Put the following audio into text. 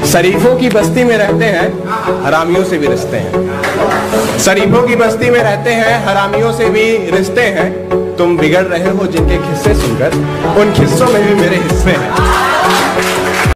शरीफों की बस्ती में रहते हैं, हरामियों से भी रिश्ते हैं। शरीफों की बस्ती में रहते हैं, हरामियों से भी रिश्ते हैं। तुम बिगड़ रहे हो जिनके किस्से सुनकर, उन किस्सों में भी मेरे हिस्से हैं।